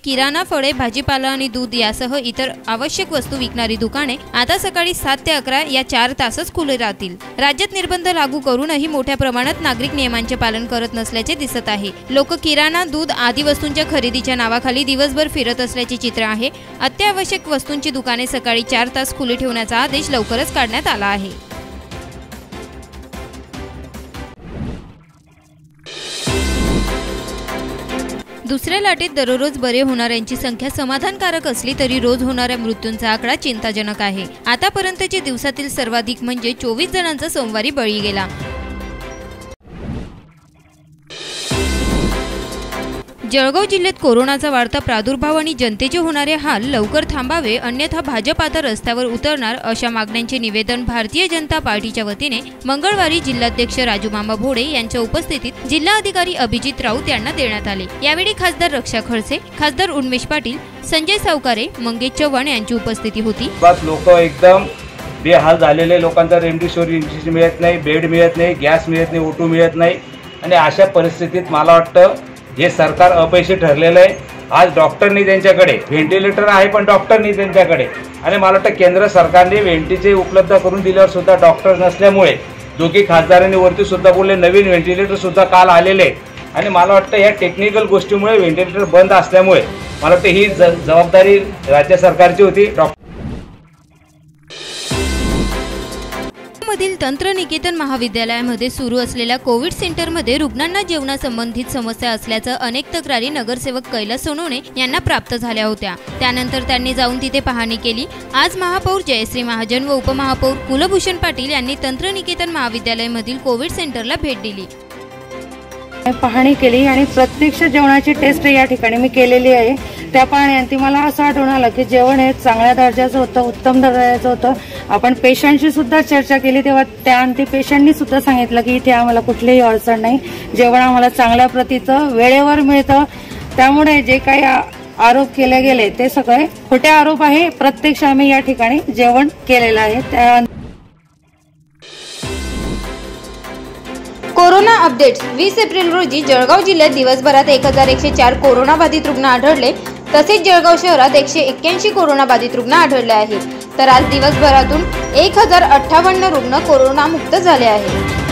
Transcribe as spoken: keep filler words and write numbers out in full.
किराणा, फळे, भाजीपाला आणि दूध यासह इतर आवश्यक वस्तू विकणारी दुकाने आता सकाळी सात ते अकरा या चार तासच खुले राहतील। राज्यात निर्बंध लागू करूनही मोठ्या प्रमाणात नागरिक नियमांचे पालन करत नसल्याचे दिसत आहे। लोक किराणा, दूध आदी वस्तूंच्या खरेदीच्या नावाखाली दिवसभर फिरत असल्याचे चित्र आहे। अत्यावश्यक वस्तूंची दुकाने सकाळी चार तास खुली ठेवण्याचा आदेश लवकरच काढण्यात आला आहे। दुसऱ्या लाटेत दररोज बरे होणाऱ्यांची संख्या समाधानकारक असली तरी रोज होणाऱ्या मृत्यूंचा आकडा चिंताजनक आहे। आतापर्यंतचे दिवसातील सर्वाधिक म्हणजे चोवीस जणांचा सोमवारी बळी गेला। जळगाव जिल्ह्यात कोरोनाचा वाढता प्रादुर्भाव आणि जनतेचे होणारे हाल लवकर थांबावे, अन्यथा भाजप आता रस्त्यावर उतरणार अशा मागण्यांचे निवेदन भारतीय जनता पार्टीच्या वतीने मंगळवारी जिल्हाध्यक्ष राजूमामा भोडे यांच्या उपस्थितीत जिल्हाधिकारी अभिजित राऊत यांना देण्यात आले। यावेळी खासदार रक्षा खडसे, खासदार उन्मेष पाटील, संजय सावकारे, मंगेश चव्हाण यांची उपस्थिती होती। लोक एकदम बेहाल झालेले, लोकांचा रेमडेसिवीर इंजेक्शन मिळत नाही, बेड मिळत नाही, गॅस मिळत नाही, ओटू मिळत नाही आणि अशा परिस्थितीत मला वाटतं हे सरकार अपयशी ठरलेलं आहे। आज डॉक्टरनी त्यांच्याकडे व्हेंटिलेटर आहे पण डॉक्टरनी त्यांच्याकडे आणि मला वाटतं केंद्र सरकारने व्हेंटिचे उपलब्ध करून दिल्यावर सुद्धा डॉक्टर नसल्यामुळे दोघी खासदारांनी वरती सुद्धा बोलले नवीन व्हेंटिलेटर सुद्धा काल आलेले आणि मला वाटतं या टेक्निकल गोष्टीमुळे व्हेंटिलेटर बंद असल्यामुळे मला वाटतं ही जबाबदारी राज्य सरकारची होती। मधील तंत्रनिकेतन महाविद्यालयामध्ये सुरू असलेल्या कोविड सेंटरमध्ये रुग्णांना जेवणासंबंधित समस्या असल्याचं अनेक तक्रारी नगरसेवक कैलास सोनवणे यांना प्राप्त झाल्या होत्या। त्यानंतर त्यांनी जाऊन तिथे पाहणी केली। आज महापौर जयश्री महाजन व उपमहापौर कुलभूषण पाटील यांनी तंत्रनिकेतन महाविद्यालयामधील कोविड सेंटरला भेट दिली, पाहणी केली आणि प्रत्यक्ष जेवणाची टेस्ट या ठिकाणी मी केलेली आहे। त्या पाहण्यात मला असं आढळून आलं की जेवण हे चांगल्या दर्जाचं होतं, उत्तम दर्जाचं होतं। आपण पेशंटशी सुद्धा चर्चा केली तेव्हा त्या अंती पेशंटनी सुद्धा सांगितलं की इथे आम्हाला कुठलीही अडचण नाही, जेवण आम्हाला चांगल्या प्रतीचं वेळेवर मिळतं। त्यामुळे जे काही आरोप केले गेले ते सगळे खोटे आरोप आहे। प्रत्यक्ष आम्ही या ठिकाणी जेवण केलेलं आहे। त्या कोरोना अपडेट्स वीस एप्रिल रोजी जळगाव जिल्ह्यात दिवसभरात एक हजार एकशे चार कोरोना बाधित रुग्ण आढळले। तसेच जळगाव शहरात एकशे एक्क्याऐंशी कोरोना बाधित रुग्ण आढळले आहेत। तर आज दिवसभरातून एक हजार अठ्ठावन्न रुग्ण कोरोना मुक्त झाले आहेत।